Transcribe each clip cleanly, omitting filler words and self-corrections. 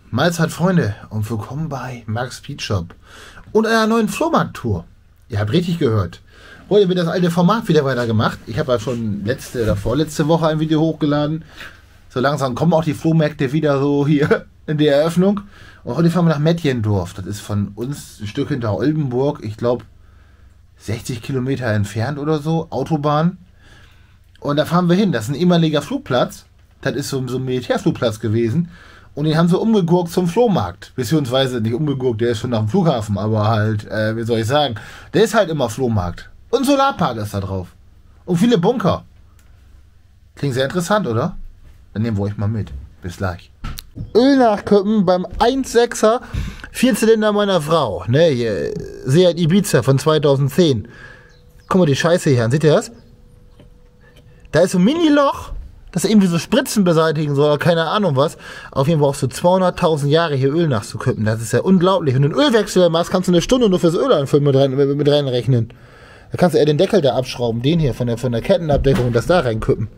Mahlzeit Freunde und willkommen bei Max Beat Shop und einer neuen Flohmarkt-Tour. Ihr habt richtig gehört. Heute wird das alte Format wieder weitergemacht. Ich habe ja schon letzte oder vorletzte Woche ein Video hochgeladen. So langsam kommen auch die Flohmärkte wieder so hier in der Eröffnung. Und heute fahren wir nach Mettjendorf. Das ist von uns ein Stück hinter Oldenburg. Ich glaube 60 Kilometer entfernt oder so. Autobahn. Und da fahren wir hin. Das ist ein ehemaliger Flugplatz. Das ist so ein Militärflugplatz gewesen. Und den haben sie umgegurkt zum Flohmarkt. Beziehungsweise nicht umgegurkt, der ist schon nach dem Flughafen. Aber halt, wie soll ich sagen, der ist halt immer Flohmarkt. Und Solarpark ist da drauf. Und viele Bunker. Klingt sehr interessant, oder? Dann nehmen wir euch mal mit. Bis gleich. Öl nachkippen beim 1.6er Vierzylinder meiner Frau. Ne, hier, Seat Ibiza von 2010. Guck mal die Scheiße hier an. Seht ihr das? Da ist so ein Mini-Loch, das irgendwie so Spritzen beseitigen soll, oder keine Ahnung was. Auf jeden Fall brauchst du 200.000 Jahre hier Öl nachzukippen. Das ist ja unglaublich. Wenn du einen Ölwechsel machst, kannst du eine Stunde nur fürs Öl einfüllen mit reinrechnen. Da kannst du eher den Deckel da abschrauben, den hier von der Kettenabdeckung und das da reinkippen.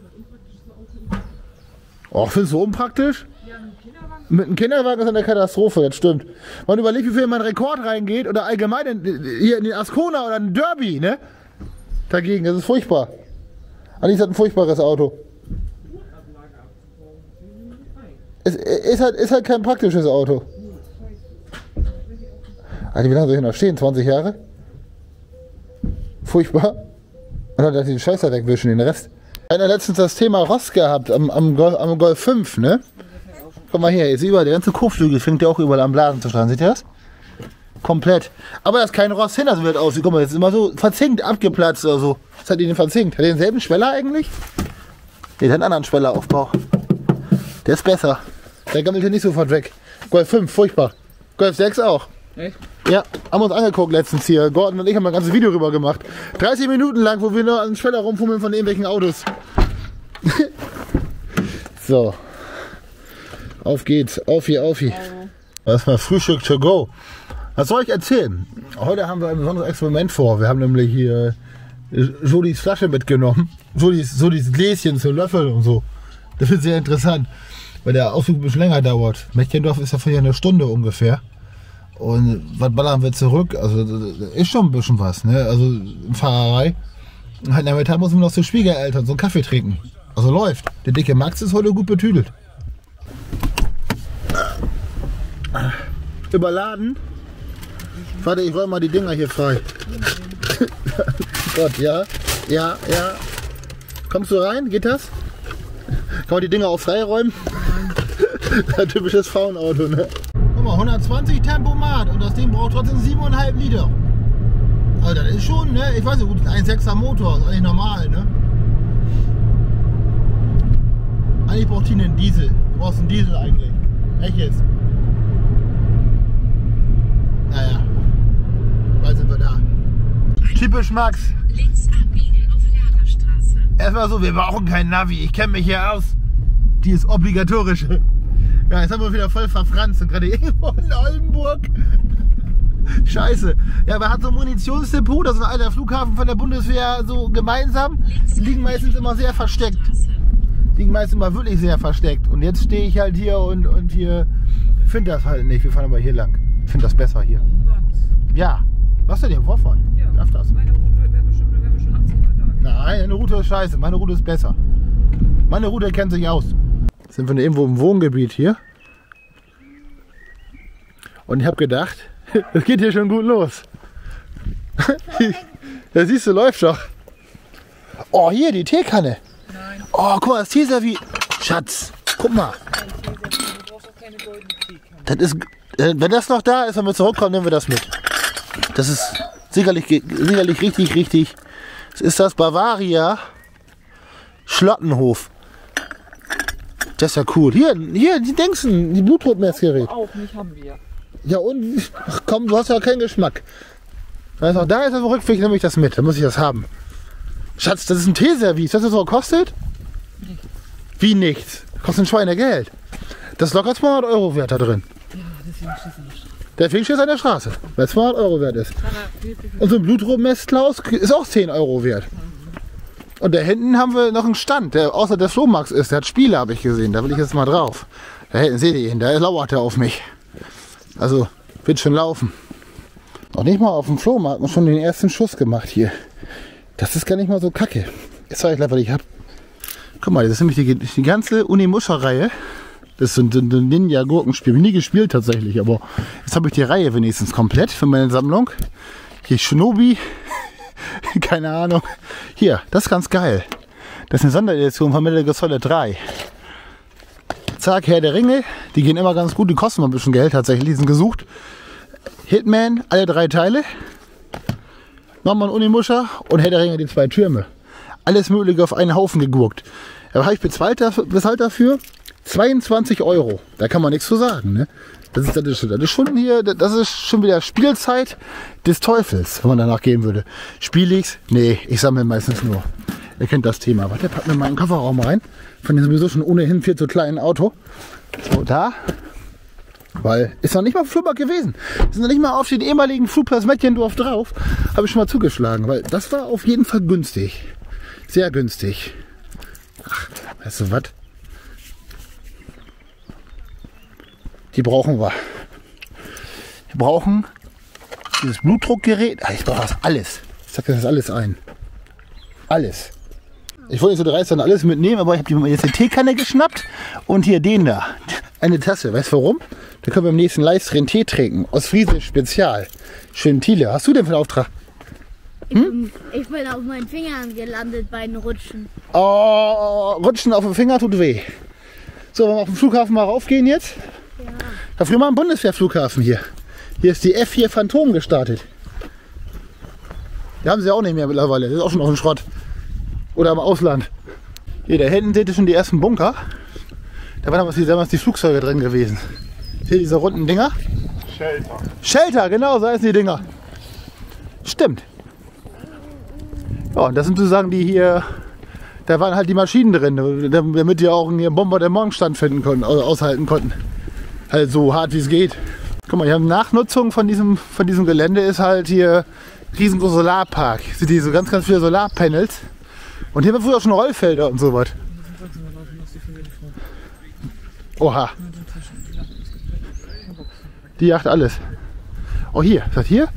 Oh, findest du unpraktisch? Ja, mit einem Kinderwagen ist eine Katastrophe, das stimmt. Man überlegt, wie viel in meinen Rekord reingeht oder allgemein hier in den Ascona oder in den Derby, ne? Dagegen, das ist furchtbar. Eigentlich ist das ein furchtbares Auto. Es ist halt kein praktisches Auto. Alter, wie lange soll ich noch stehen? 20 Jahre? Furchtbar. Und dann den Scheiß da wegwischen, den Rest. Ich habe letztens das Thema Rost gehabt am Golf 5, ne? Guck mal hier, jetzt überall, der ganze Kotflügel fängt ja auch überall am Blasen zu schlagen, seht ihr das? Komplett. Aber da ist kein Rost hinter, so wird aussieht. Guck mal, jetzt ist immer so verzinkt, abgeplatzt oder so. Was hat die denn verzinkt? Hat der denselben Schweller eigentlich? Der hat einen anderen Schwelleraufbau. Der ist besser. Der gammelt hier nicht sofort weg. Golf 5, furchtbar. Golf 6 auch. Echt? Ja, haben wir uns angeguckt letztens hier. Gordon und ich haben ein ganzes Video rüber gemacht. 30 Minuten lang, wo wir nur an den Schweller rumfummeln von irgendwelchen Autos. So. Auf geht's. Auf hier. Das ist mal Frühstück to go. Was soll ich erzählen? Heute haben wir ein besonderes Experiment vor. Wir haben nämlich hier Jodis Flasche mitgenommen. Jodis Gläschen zum Löffeln und so. Das wird sehr interessant, weil der Ausflug ein bisschen länger dauert. Mettjendorf ist ja für eine Stunde ungefähr. Und was ballern wir zurück? Also ist schon ein bisschen was, ne? Also Fahrerei. Und halt nachmittag müssen wir noch zu Schwiegereltern so einen Kaffee trinken. Also läuft. Der dicke Max ist heute gut betüdelt. Überladen. Warte, ich räume mal die Dinger hier frei. Gott, ja. Kommst du rein? Geht das? Kann man die Dinger auch frei räumen? Ein typisches Frauenauto, ne? Guck mal, 120 Tempomat und das Ding braucht trotzdem 7,5 Liter. Also das ist schon, ne? Ich weiß nicht, gut, ein 1,6er Motor, ist eigentlich normal, ne? Eigentlich braucht die einen Diesel. Du brauchst einen Diesel eigentlich. Echt jetzt? Naja. Bald sind wir da. Typisch Max. Links abbiegen auf Lagerstraße. Erstmal so, wir brauchen kein Navi. Ich kenne mich hier aus. Die ist obligatorisch. Ja, jetzt haben wir wieder voll verfranst und gerade irgendwo in Oldenburg. Scheiße. Ja, man hat so ein Munitionsdepot, das ist ein alter Flughafen von der Bundeswehr, so gemeinsam. Die liegen meistens immer sehr versteckt. Liegen meistens immer wirklich sehr versteckt. Und jetzt stehe ich halt hier und hier finde das halt nicht. Wir fahren aber hier lang. Ich finde das besser hier. Ja. Was denn hier? Vorfahren? Ja. Darf das? Meine Route wäre schon 18 Mal da. Nein, eine Route ist scheiße. Meine Route ist besser. Meine Route kennt sich aus. Sind wir irgendwo im Wohngebiet hier. Und ich habe gedacht, es geht hier schon gut los. Da siehst du, läuft doch. Oh, hier die Teekanne. Nein. Oh, guck mal, das Teeservice. Schatz, guck mal. Du brauchst auch keine goldene Teekanne. Das ist, wenn das noch da ist, wenn wir zurückkommen, nehmen wir das mit. Das ist sicherlich richtig. Das ist das Bavaria Schlottenhof. Das ist ja cool. Hier, die Dingsen, die Blutdruckmessgerät. Auch nicht, haben wir. Ja und, ach komm, du hast ja keinen Geschmack. Also, da ist das Rückweg, nehme ich das mit, dann muss ich das haben. Schatz, das ist ein Teeservice, weißt du, was das kostet? Nichts. Wie nichts? Kostet ein Schweinegeld. Das ist locker 200 € wert da drin. Ja, deswegen schießen wir nicht. Deswegen steht es an der Straße, weil es 200 € wert ist. Und so ein Blutdruckmessklaus ist auch 10 € wert. Und da hinten haben wir noch einen Stand, der außer der Flohmarkt ist. Der hat Spiele, habe ich gesehen. Da will ich jetzt mal drauf. Da hinten seht ihr ihn, da lauert er auf mich. Also wird schon laufen. Noch nicht mal auf dem Flohmarkt und schon den ersten Schuss gemacht hier. Das ist gar nicht mal so kacke. Jetzt zeige ich gleich, was ich habe. Guck mal, das ist nämlich die ganze Unimusha-Reihe. Das ist ein Ninja-Gurkenspiel. Nie gespielt tatsächlich, aber jetzt habe ich die Reihe wenigstens komplett für meine Sammlung. Hier Shinobi. Keine Ahnung. Hier, das ist ganz geil. Das ist eine Sonderedition von Metal Gear Solid 3. Zack, Herr der Ringe. Die gehen immer ganz gut. Die kosten mal ein bisschen Geld tatsächlich. Die sind gesucht. Hitman, alle 3 Teile. Nochmal ein Unimusha und Herr der Ringe, die 2 Türme. Alles Mögliche auf einen Haufen gegurkt. Da habe ich bezahlt dafür 22 €. Da kann man nichts zu sagen. Ne? Das ist schon wieder Spielzeit des Teufels, wenn man danach gehen würde. Spiel ich's? Nee, ich sammle meistens nur. Ihr kennt das Thema. Warte, pack mir mal einen Kofferraum rein. Von dem sowieso schon ohnehin viel zu kleinen Auto. So, da. Weil, ist noch nicht mal Flohmarkt gewesen. Ist noch nicht mal auf den ehemaligen Flugplatz Mettjendorf drauf. Habe ich schon mal zugeschlagen, weil das war auf jeden Fall günstig. Sehr günstig. Ach, weißt du was? Die brauchen wir. Wir brauchen dieses Blutdruckgerät. Ich brauche das alles. Ich sage das alles ein. Alles. Ich wollte nicht so dreist dann alles mitnehmen, aber ich habe mir jetzt die Teekanne geschnappt und hier den da. Eine Tasse. Weißt du warum? Da können wir im nächsten Livestream Tee trinken. Aus Friesisch Spezial. Schön Thiele. Was hast du denn für einen Auftrag? Ich bin auf meinen Fingern gelandet bei den Rutschen. Oh, Rutschen auf dem Finger tut weh. So, wollen wir auf den Flughafen mal raufgehen jetzt? Ja. Da früher mal ein Bundeswehrflughafen hier. Hier ist die F4 Phantom gestartet. Die haben sie auch nicht mehr mittlerweile. Das ist auch schon auf dem Schrott. Oder im Ausland. Hier, da hinten seht ihr schon die ersten Bunker. Da waren damals die Flugzeuge drin gewesen. Hier diese runden Dinger. Shelter. Shelter, genau, so heißen die Dinger. Stimmt. Ja, und das sind sozusagen die hier, da waren halt die Maschinen drin, damit die auch einen Bombardement standfinden konnten, also aushalten konnten. Halt so hart wie es geht. Guck mal, hier haben Nachnutzung von diesem Gelände ist halt hier riesengroßer Solarpark. Sind hier so ganz viele Solarpanels. Und hier waren früher auch schon Rollfelder und so was. Oha. Die jagt alles. Oh hier, ist das hier?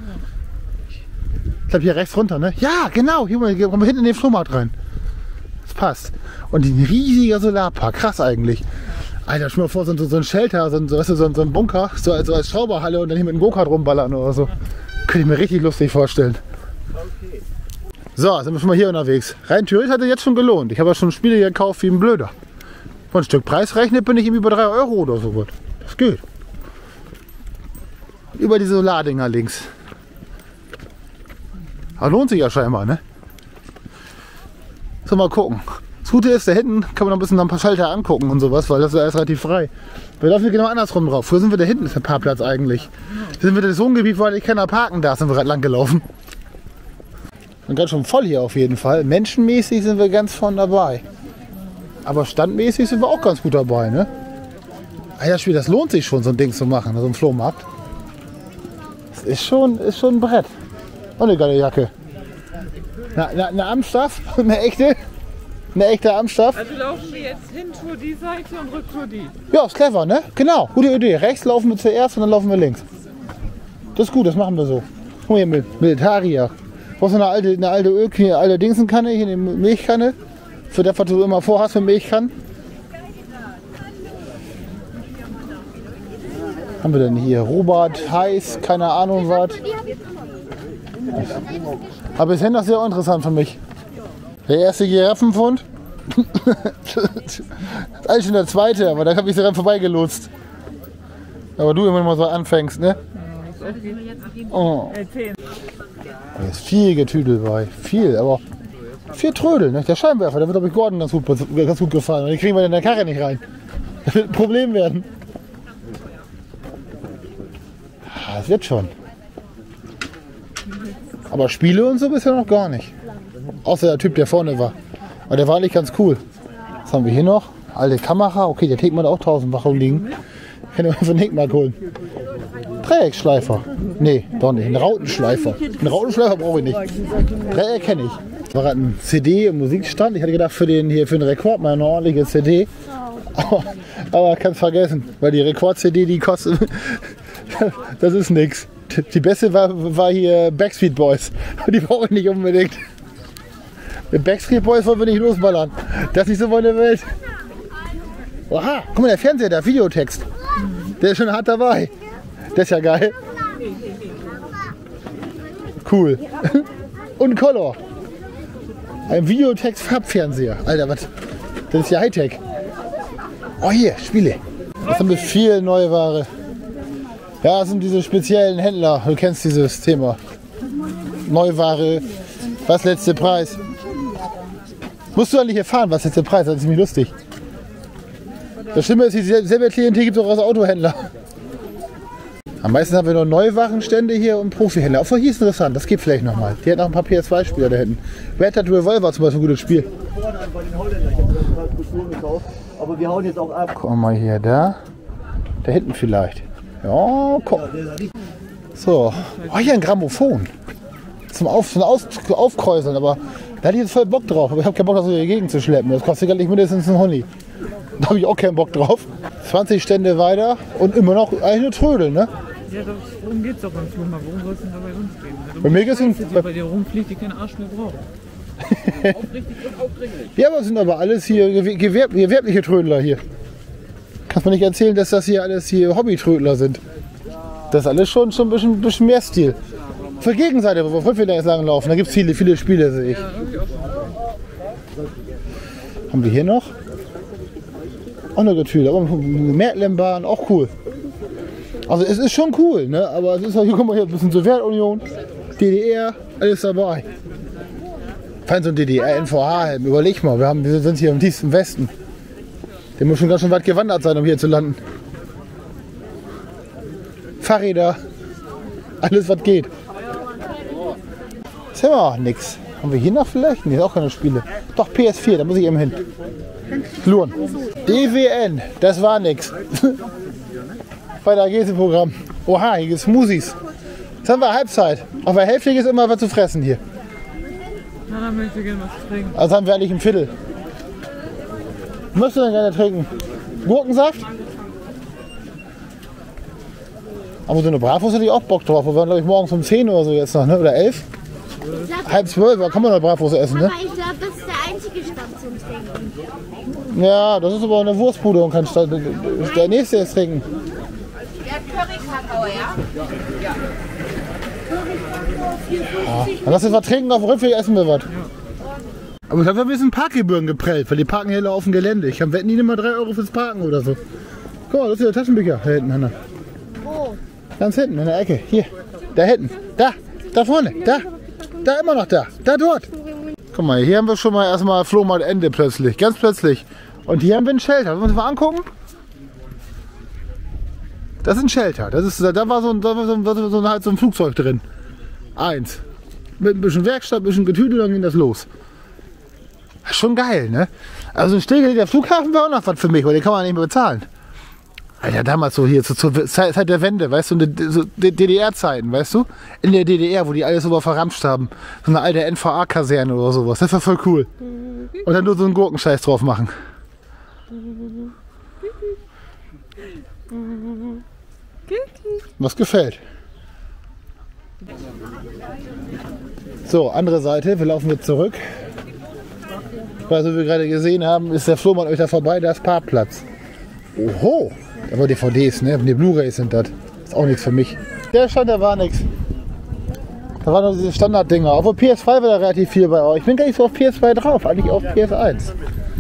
Ich glaube hier rechts runter, ne? Ja, genau. Hier kommen wir hinten in den Flohmarkt rein. Das passt. Und ein riesiger Solarpark. Krass eigentlich. Alter, stell mir vor, so ein Shelter, so ein Bunker, so als Schauberhalle und dann hier mit einem Go-Kart rumballern oder so. Könnte ich mir richtig lustig vorstellen. So, sind wir schon mal hier unterwegs. Rein theoretisch hat es jetzt schon gelohnt. Ich habe ja schon Spiele gekauft wie ein Blöder. Von ein Stück Preis rechnet bin ich ihm über 3 € oder so. Das geht. Über die Solardinger links. Aber lohnt sich ja scheinbar, ne? So, mal gucken. Das Gute ist, da hinten kann man noch ein bisschen ein paar Schalter angucken und sowas, weil das ist ja alles relativ frei. Wir laufen hier genau andersrum drauf. Früher sind wir da hinten, ist der Parkplatz eigentlich. Hier sind wir das Wohngebiet, weil ich keiner parken darf, sind wir gerade lang gelaufen. Und ganz schon voll hier auf jeden Fall. Menschenmäßig sind wir ganz vorne dabei. Aber standmäßig sind wir auch ganz gut dabei, ne? Das Spiel, das lohnt sich schon, so ein Ding zu machen, so ein Flohmarkt. Das ist schon ein Brett. Und eine geile Jacke. Eine Amstaff, eine echte Amstaff. Also laufen wir jetzt hin, Tour die Seite und Rücktour die. Ja, ist clever, ne? Genau, gute Idee. Rechts laufen wir zuerst und dann laufen wir links. Das ist gut, das machen wir so. Guck mal hier mit Militaria. Brauchst du eine alte Ölkanne, eine alte Dingsenkanne, hier eine Milchkanne. Für das, was du immer vorhast mit Milchkannen. Haben wir denn hier? Robert, Heiß, keine Ahnung was. Aber bisher noch sehr interessant für mich. Der erste Giraffenfund. Das ist eigentlich schon der zweite, aber da habe ich so dran vorbeigelotst. Aber du immer mal so anfängst, ne? Oh. Da ist viel Getüdel bei. Viel, aber viel Trödel, ne? Der Scheinwerfer, der wird, glaube ich, Gordon ganz gut gefallen. Und den kriegen wir in der Karre nicht rein. Das wird ein Problem werden. Das wird schon. Aber Spiele und so bisher noch gar nicht. Außer der Typ, der vorne war. Aber der war eigentlich ganz cool. Was haben wir hier noch? Alte Kamera. Okay, der trägt man auch 1000 Wachungen liegen. Kann ich mal für Nick mal holen. Dreieckschleifer. Nee, doch nicht. Ein Rautenschleifer. Einen Rautenschleifer brauche ich nicht. Dreieck kenne ich. Das war gerade ein CD und Musikstand. Ich hatte gedacht, für den Rekord mal eine ordentliche CD. Aber kannst vergessen, weil die Rekord-CD, die kostet, das ist nix. Die beste war hier Backstreet Boys. Die brauche ich nicht unbedingt. Mit Backstreet Boys wollen wir nicht losballern. Das ist nicht so meine Welt. Oha, guck mal, der Fernseher, der Videotext. Der ist schon hart dabei. Das ist ja geil. Cool. Und Color. Ein Videotext-Farbfernseher. Alter, was? Das ist ja Hightech. Oh, hier, Spiele. Das haben wir viel Neuware. Ja, das sind diese speziellen Händler. Du kennst dieses Thema. Neuware. Was letzte Preis? Musst du eigentlich erfahren, was letzte Preis? Das ist ziemlich lustig. Das Schlimme ist, dieselbe Klientel gibt es auch als Autohändler. Am meisten haben wir noch Neuwarenstände hier und Profihändler. Auch hier ist interessant, das geht vielleicht nochmal. Die hätten auch ein paar PS2-Spieler da hinten. Red Dead Revolver zum Beispiel ein gutes Spiel. Aber wir hauen jetzt auch ab. Guck mal hier, da hinten vielleicht. Ja, komm. So, oh, hier ein Grammophon. Zum Aufkräuseln, aber da hätte ich jetzt voll Bock drauf. Aber ich habe keinen Bock, das in die Gegend zu schleppen. Das kostet gar nicht mindestens ein Honey. Da habe ich auch keinen Bock drauf. 20 Stände weiter und immer noch eigentlich nur Trödeln, ne? Ja, worum geht's doch beim Flohmarkt? Worum soll es denn da bei uns gehen? Bei mir geht's bei dir rumfliegt, die keinen Arsch mehr braucht. Aufrichtig und aufdringlich. Ja, aber es sind aber alles hier gewerbliche Trödler hier. Kannst mir nicht erzählen, dass das hier alles hier Hobbytrödler sind. Das ist alles schon ein bisschen mehr Stil. Auf der Gegenseite, wo wir jetzt langlaufen, da gibt es viele Spiele, sehe ich. Haben wir hier noch? Auch eine Getüle, aber Märklembahn, auch cool. Also es ist schon cool, ne? Aber es ist auch, hier, guck mal, hier ein bisschen Sowjetunion, DDR, alles dabei. Fein so ein DDR-NVH-Helm, überleg mal, wir sind hier im tiefsten Westen. Der muss schon ganz schön weit gewandert sein, um hier zu landen. Fahrräder, alles was geht. Jetzt haben wir auch nix. Haben wir hier noch vielleicht? Ne, auch keine Spiele. Doch, PS4, da muss ich eben hin. Luren. DWN, das war nix. Weiter geht's im Programm. Oha, hier gibt's Smoothies. Jetzt haben wir Halbzeit. Auf der Hälfte ist immer was zu fressen hier. Na, dann möchte ich gerne was trinken. Also haben wir eigentlich im Viertel. Was möchtest du denn gerne trinken? Gurkensaft? Aber so eine Bratwurst hätte ich auch Bock drauf. Wir waren, glaube ich, morgens um 10 oder so jetzt noch, ne? Oder 11? Halb 12, da kann man noch Bratwurst essen, ne? Aber ich glaube, das ist der einzige Stand zum Trinken. Ja, das ist aber eine Wurstbude und kann der nächste jetzt trinken. Ja, Curry-Kakao, ja? Ja. Dann lass uns was trinken, auf dem Rückweg essen wir was. Aber ich habe ein bisschen Parkgebühren geprellt, weil die parken hier auf dem Gelände. Ich wetten die immer 3 Euro fürs Parken oder so. Guck mal, das ist der Taschenbecher da hinten, Hanna. Wo? Ganz hinten in der Ecke. Hier, da hinten. Da vorne. Da immer noch da. Da dort. Guck mal, hier haben wir schon mal erstmal Flohmarkt Ende plötzlich. Ganz plötzlich. Und hier haben wir ein Shelter. Wollen wir uns mal angucken? Das ist ein Shelter. Da war so ein Flugzeug drin. Eins. Mit ein bisschen Werkstatt, ein bisschen Getüte, dann ging das los. Schon geil, ne? Also ein stillgelegter Flughafen war auch noch was für mich, weil den kann man nicht mehr bezahlen. Alter, damals so hier, zur Zeit der Wende, weißt du, so DDR-Zeiten, weißt du? In der DDR, wo die alles so verramscht haben. So eine alte NVA-Kaserne oder sowas. Das war voll cool. Und dann nur so einen Gurkenscheiß drauf machen. Was gefällt. So, andere Seite, wir laufen jetzt zurück. Weil so wie wir gerade gesehen haben, ist der Flohmarkt euch da vorbei, da ist Parkplatz. Oho! Aber DVDs, ne? Die Blu-rays sind das. Ist auch nichts für mich. Der Stand, da war nichts. Da waren nur diese Standarddinger. Auf der PS2 war da relativ viel bei euch. Ich bin gar nicht so auf PS2 drauf, eigentlich auf PS1.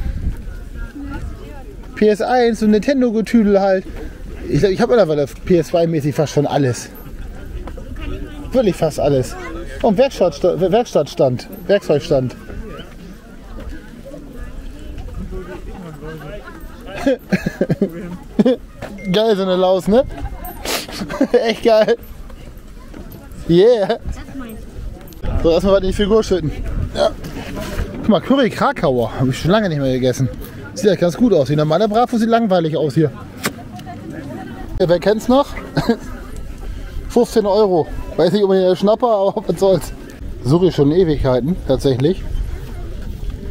PS1 und Nintendo-Getüdel halt. Ich habe mittlerweile PS2-mäßig fast schon alles. Wirklich fast alles. Und Werkstattstand, Werkzeugstand. Geil, so eine Laus, ne? Echt geil. Yeah. So, erstmal was in die Figur schütten. Ja. Guck mal, Curry Krakauer. Habe ich schon lange nicht mehr gegessen. Sieht ja ganz gut aus. Die normale Bratwurst sieht langweilig aus hier. Wer kennt's noch? 15 Euro. Weiß nicht, ob ich den Schnapper, aber was soll's. Suche ich schon Ewigkeiten, tatsächlich.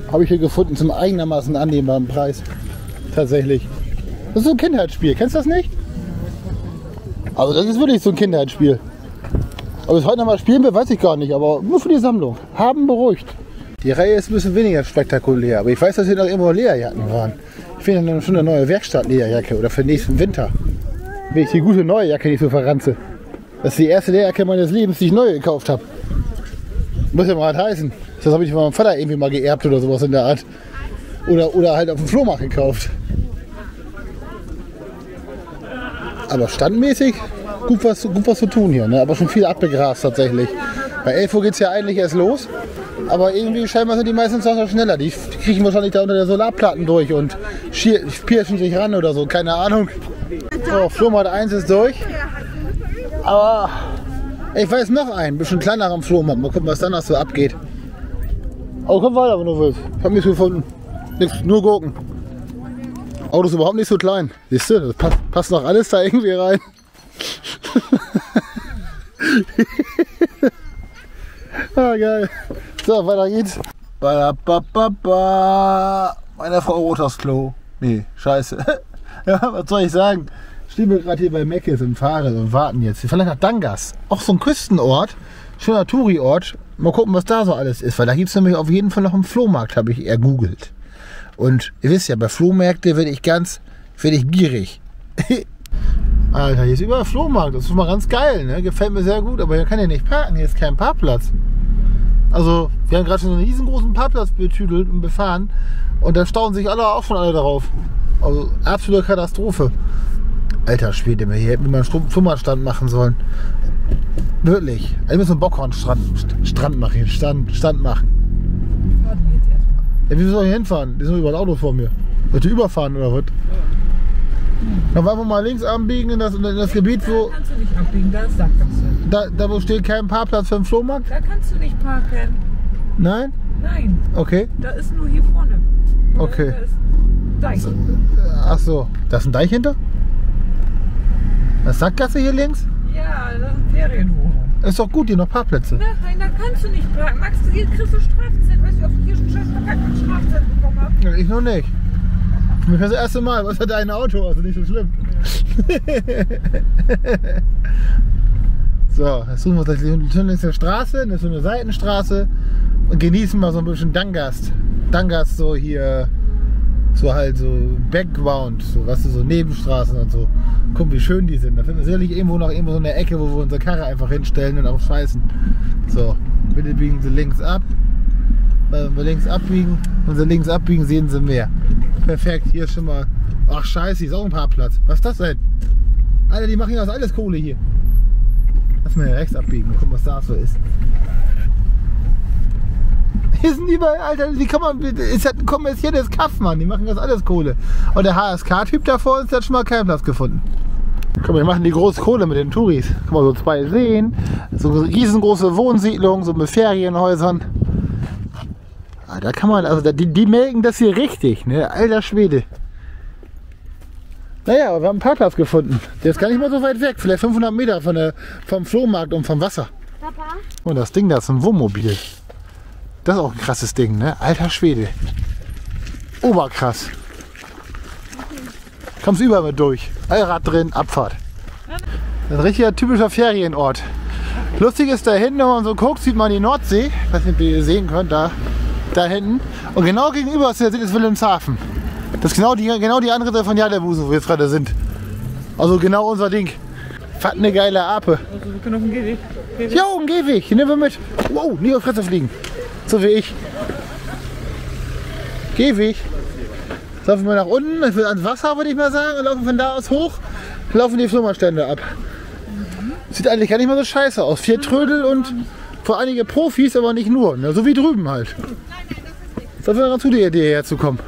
Habe ich hier gefunden zum einigermaßen annehmbaren Preis. Tatsächlich. Das ist so ein Kindheitsspiel. Kennst du das nicht? Also das ist wirklich so ein Kindheitsspiel. Ob ich es heute noch mal spielen will, weiß ich gar nicht. Aber nur für die Sammlung. Haben beruhigt. Die Reihe ist ein bisschen weniger spektakulär. Aber ich weiß, dass hier noch irgendwo Lederjacken waren. Ich finde dann schon eine neue Werkstatt-Lederjacke. Oder für nächsten Winter. Will ich die gute neue Jacke nicht so verranze. Das ist die erste Lederjacke meines Lebens, die ich neu gekauft habe. Muss ja mal was heißen. Das habe ich von meinem Vater irgendwie mal geerbt oder sowas in der Art. Oder halt auf dem Flohmarkt gekauft. Aber standmäßig gut was zu tun hier. Ne? Aber schon viel abgegrast tatsächlich. Bei 11 Uhr geht es ja eigentlich erst los. Aber irgendwie scheinbar sind die meisten Sachen schneller. Die kriechen wahrscheinlich da unter der Solarplatten durch und pirschen sich ran oder so. Keine Ahnung. So, Flohmarkt 1 ist durch. Aber ich weiß noch einen. Ein bisschen kleiner am Flohmarkt. Mal gucken, was dann noch so abgeht. Aber komm weiter, wenn du willst. Ich habe nichts gefunden. Nichts, nur Gurken. Auto ist überhaupt nicht so klein. Siehst du, das passt noch alles da irgendwie rein. Ah, geil. So, weiter geht's. Meine Frau rot aufs Klo. Nee, scheiße. Ja, was soll ich sagen? Stehen wir gerade hier bei Meckes im Fahrrad und warten jetzt. Wir fahren nach Dangas. Auch so ein Küstenort. Schöner Touri-Ort. Mal gucken, was da so alles ist. Weil da gibt es nämlich auf jeden Fall noch einen Flohmarkt, habe ich ergoogelt. Und ihr wisst ja, bei Flohmärkten werde ich gierig. Alter, hier ist überall Flohmarkt. Das ist schon mal ganz geil, ne? Gefällt mir sehr gut. Aber hier kann ja nicht parken. Hier ist kein Parkplatz. Also, wir haben gerade schon einen riesengroßen Parkplatz betüdelt und befahren. Und da stauen sich auch schon alle darauf. Also, absolute Katastrophe. Alter Schwede, hier hätten wir mal einen Flohmarktstand machen sollen. Wirklich. Ich muss einen Bockhorn-Stand machen. Stand machen. Ja, wie soll ich hinfahren? Die sind über ein Auto vor mir. Soll ich überfahren oder was? Dann wollen wir mal links abbiegen in das Gebiet, wo. Da kannst du nicht abbiegen, da ist Sackgasse. Da wo steht kein Parkplatz für den Flohmarkt? Da kannst du nicht parken. Nein? Nein. Okay. Da ist nur hier vorne. Okay. Da ist Deich. Ach so, da ist ein Deich hinter? Das ist Sackgasse hier links? Ja, das ist ein Ferienhof. Ist doch gut, hier noch Parkplätze. Nein, da kannst du nicht parken. Max, hier kriegst du Strafzettel. Weißt du, auf hier schon Strafzettel bekommen habe? Ja, ich noch nicht. Für mich das erste Mal. Was hat dein Auto? Also nicht so schlimm. So, jetzt suchen wir uns links der Straße. Das ist so eine Seitenstraße. Und genießen mal so ein bisschen Dangas. Dangas so hier. So halt so Background, so was so Nebenstraßen und so. Guck, wie schön die sind. Da finden wir sicherlich irgendwo so eine Ecke, wo wir unsere Karre einfach hinstellen und auch scheißen. So, bitte biegen Sie links ab. Wenn wir links abbiegen, sehen Sie mehr. Perfekt, hier ist schon mal. Ach scheiße, hier ist auch ein Parkplatz. Was ist das denn? Alter, die machen ja alles Kohle hier. Lass mal hier rechts abbiegen und gucken, was da so ist. Hier sind überall, Alter, die kann man, ist ein kommerzielles Kaff, Mann, die machen das alles Kohle. Und der HSK-Typ davor ist, der hat schon mal keinen Platz gefunden. Guck mal, wir machen die große Kohle mit den Touris. Guck mal, so 2 Seen, so eine riesengroße Wohnsiedlung, so mit Ferienhäusern. Da kann man, also die melken das hier richtig, ne? Alter Schwede. Naja, aber wir haben einen Parkplatz gefunden. Der ist gar nicht mal so weit weg, vielleicht 500 Meter vom Flohmarkt und vom Wasser. Papa? Und das Ding da ist ein Wohnmobil. Das ist auch ein krasses Ding, ne? Alter Schwede. Oberkrass. Kommst überall mit durch. Allrad drin, Abfahrt. Das ist ein richtiger typischer Ferienort. Lustig ist da hinten, wenn man so guckt, sieht man die Nordsee. Ich weiß nicht, ob ihr sehen könnt, da hinten. Und genau gegenüber ist Wilhelmshaven. Das ist genau die andere Seite von Jadebusen, wo wir jetzt gerade sind. Also genau unser Ding. Fand eine geile Ape. Also wir können auf den Gehweg. Ja, auf dem Gehweg. Den nehmen wir mit. Wow, nie auf Fresse fliegen. So wie ich. Gehweg. Laufen wir nach unten, ich will ans Wasser, würde ich mal sagen, und laufen von da aus hoch, laufen die Flohmarktstände ab. Sieht eigentlich gar nicht mal so scheiße aus. 4 Trödel und vor einige Profis, aber nicht nur. Ne? So wie drüben halt. Das wäre ganz gute Idee, herzukommen.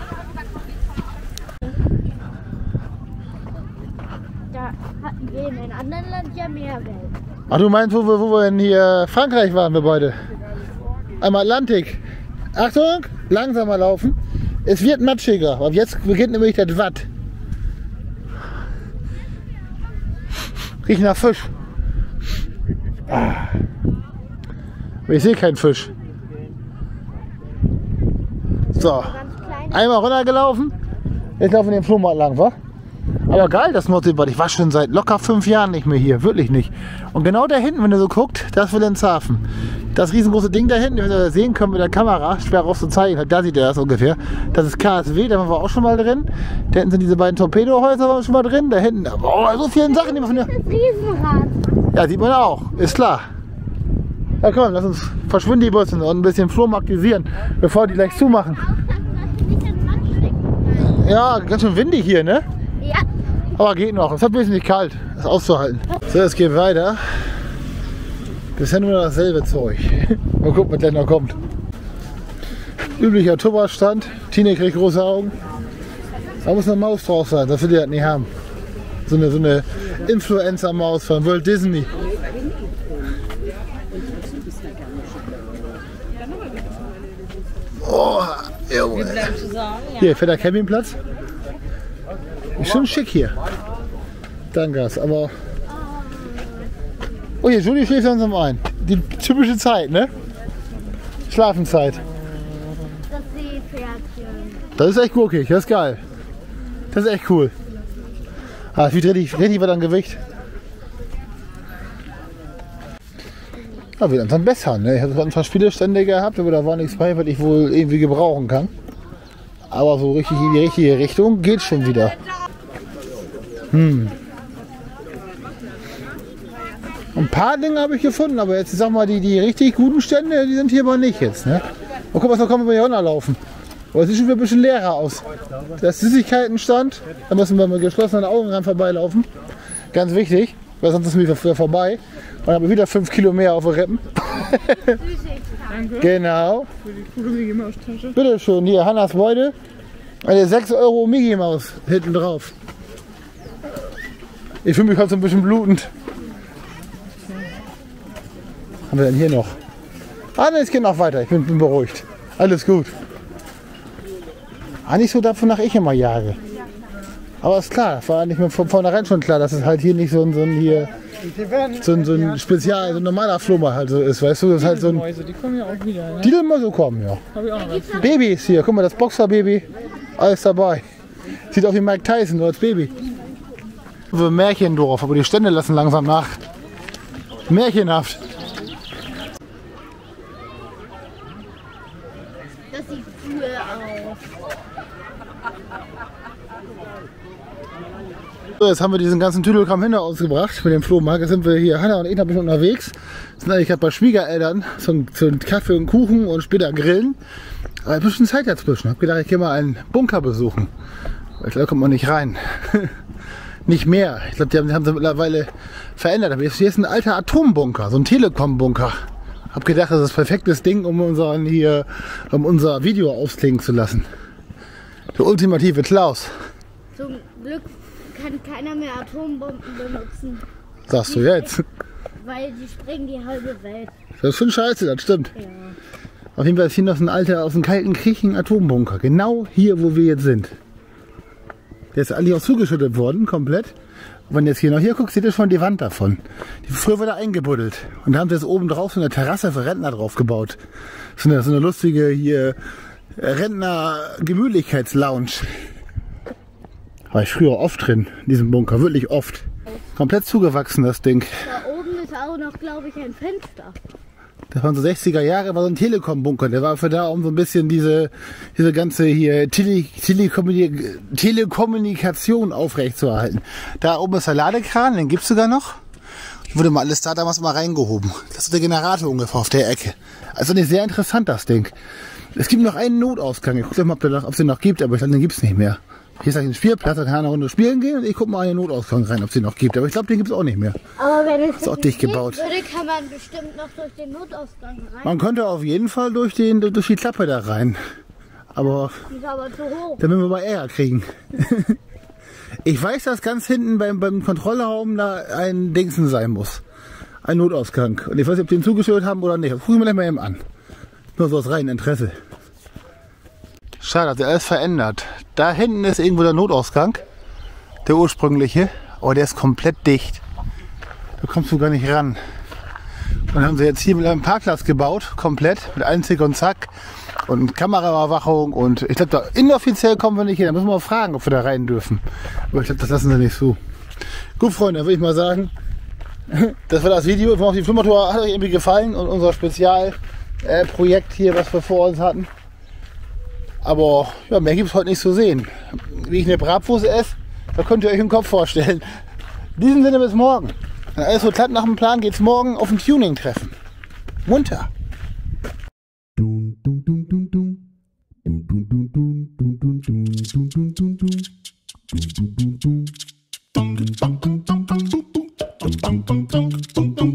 Da hatten wir in einem anderen Land ja mehr Geld. Ach, du meinst, wo wir in hier Frankreich waren, wir beide? Am Atlantik. Achtung, langsamer laufen. Es wird matschiger, aber jetzt beginnt nämlich das Watt. Riecht nach Fisch. Aber ich sehe keinen Fisch. So, einmal runtergelaufen. Jetzt laufen wir den Flohmarkt lang, wa? Aber geil, das Nordseebad. Ich war schon seit locker 5 Jahren nicht mehr hier. Wirklich nicht. Und genau da hinten, wenn ihr so guckt, das ist Wilhelmshaven. Das riesengroße Ding da hinten, wenn ihr das sehen könnt mit der Kamera, schwer rauszuzeigen, da seht ihr das ungefähr. Das ist KSW, da waren wir auch schon mal drin. Da hinten sind diese beiden Torpedohäuser, waren wir schon mal drin. Da hinten, oh, so viele Sachen, die man von der... Das Riesenrad. Ja, sieht man auch, ist klar. Ja komm, lass uns verschwinden die Busse und ein bisschen Flohmarktisieren, bevor die gleich zumachen. Ja, ganz schön windig hier, ne? Ja. Aber geht noch, es hat ein bisschen nicht kalt, ist auszuhalten. So, es geht weiter. Bisher nur dasselbe Zeug. Mal gucken, was gleich noch kommt. Üblicher Tupperstand. Tine kriegt große Augen. Da muss eine Maus drauf sein, das will die halt nicht haben. So eine Influencer-Maus von Walt Disney. Oh, Junge. Hier, fetter Campingplatz. Ist schon schick hier. Danke, aber... Oh, hier, Julie schläft langsam ein. Die typische Zeit, ne? Schlafenszeit. Das Seepferdchen. Das ist echt gurkig, das ist geil. Das ist echt cool. Ah, es wiegt richtig was an Gewicht. Ja, wir langsam besser, ne? Ich habe ein paar Spielestände gehabt, aber da war nichts bei, was ich wohl irgendwie gebrauchen kann. Aber so richtig in die richtige Richtung geht schon wieder. Ein paar Dinge habe ich gefunden, aber jetzt, ich sag mal, die richtig guten Stände, die sind hier aber nicht jetzt, ne? Und guck mal, da kommen wir hier runterlaufen. Aber es sieht schon wieder ein bisschen leerer aus. Das ist Süßigkeitenstand, da müssen wir mit geschlossenen Augen ran vorbeilaufen. Ganz wichtig, weil sonst ist es wieder vorbei. Und dann haben wir wieder 5 Kilo mehr auf den Rippen. Danke. Genau. Für die coole Mickey Maus Tasche. Bitte schön, hier Hannas Freude. Eine 6 € Mickey Maus hinten drauf. Ich fühle mich halt so ein bisschen blutend. Was haben wir denn hier noch? Ah ne, es geht noch weiter, ich bin beruhigt. Alles gut. Eigentlich so davon nach ich immer jage. Aber ist klar, war eigentlich von vornherein schon klar, dass es halt hier nicht so ein Spezial, so ein normaler Flohmarkt halt so ist, weißt du? Das ist halt so ein. Mäuse, die kommen ja auch wieder, ne? Die Mäuse kommen, ja. Hab ich auch noch was. Babys hier, guck mal, das Boxerbaby, alles dabei. Sieht aus wie Mike Tyson, nur als Baby. So ein Märchendorf, aber die Stände lassen langsam nach. Märchenhaft. Das sieht cool aus. So, jetzt haben wir diesen ganzen Tüdelkram hinter uns gebracht mit dem Flohmarkt. Jetzt sind wir hier, Hanna und ich, ein bisschen unterwegs. Sind eigentlich gerade bei Schwiegereltern zum Kaffee und Kuchen und später grillen. Aber ein bisschen Zeit dazwischen. Ich habe gedacht, ich gehe mal einen Bunker besuchen. Weil da kommt man nicht rein. Nicht mehr. Ich glaube, die haben sie mittlerweile verändert. Aber hier ist ein alter Atombunker, so ein Telekom-Bunker. Hab gedacht, das ist das perfektes Ding, um unser Video ausklingen zu lassen. Der ultimative Klaus. Zum Glück kann keiner mehr Atombomben benutzen. Sagst du jetzt? Weil die sprengen die halbe Welt. Das ist schon scheiße, das stimmt. Ja. Auf jeden Fall ist hier noch ein alter, aus dem Kalten Krieg ein Atombunker. Genau hier, wo wir jetzt sind. Der ist eigentlich auch zugeschüttet worden, komplett. Und wenn du jetzt hier noch hier guckst, seht ihr schon die Wand davon. Die früher wurde eingebuddelt. Und da haben sie jetzt oben drauf so eine Terrasse für Rentner drauf gebaut. So eine lustige hier Rentner-Gemütlichkeitslounge. War ich früher oft drin, in diesem Bunker, wirklich oft. Komplett zugewachsen, das Ding. Da oben ist auch noch, glaube ich, ein Fenster. Das waren so 60er Jahre, war so ein Telekom-Bunker. Der war für da, um so ein bisschen diese ganze hier Telekommunikation aufrechtzuerhalten. Da oben ist der Ladekran, den gibt's sogar noch. Wurde mal alles da damals mal reingehoben. Das ist der Generator ungefähr auf der Ecke. Also nicht sehr interessant, das Ding. Es gibt noch einen Notausgang. Ich gucke mal, ob es den noch gibt, aber ich glaube, den gibt's nicht mehr. Hier ist ein Spielplatz, da kann einer eine Runde spielen gehen und ich gucke mal in den Notausgang rein, ob es den noch gibt. Aber ich glaube, den gibt es auch nicht mehr. Aber wenn es ist auch dicht gebaut. würde, kann man bestimmt noch durch den Notausgang rein. Man könnte auf jeden Fall durch die Klappe da rein. Aber Die ist aber zu hoch. dann müssen wir mal Ärger kriegen. Ich weiß, dass ganz hinten beim Kontrollraum da ein Dingsen sein muss. Ein Notausgang. Und ich weiß nicht, ob die ihn zugeschüttet haben oder nicht. Das gucken wir gleich mal eben an. Nur so aus reinem Interesse. Schade, hat sich alles verändert. Da hinten ist irgendwo der Notausgang. Der ursprüngliche. Aber der ist komplett dicht. Da kommst du gar nicht ran. Dann haben sie jetzt hier mit einem Parkplatz gebaut. Komplett. Mit allem Zick und Zack. und Kameraüberwachung und ich glaube, da inoffiziell kommen wir nicht hin. Da müssen wir mal fragen, ob wir da rein dürfen. Aber ich glaube, das lassen sie nicht zu. Gut, Freunde, dann würde ich mal sagen, das war das Video. Die Flimmertour hat euch irgendwie gefallen und unser Spezialprojekt hier, was wir vor uns hatten. Aber ja, mehr gibt es heute nicht zu sehen. Wie ich eine Bratwurst esse, da könnt ihr euch im Kopf vorstellen. In diesem Sinne bis morgen. Wenn alles so klappt nach dem Plan, geht es morgen auf ein Tuning-Treffen. Munter! Dum dum dum dum dum dum dum dum dum dum dum dum dum.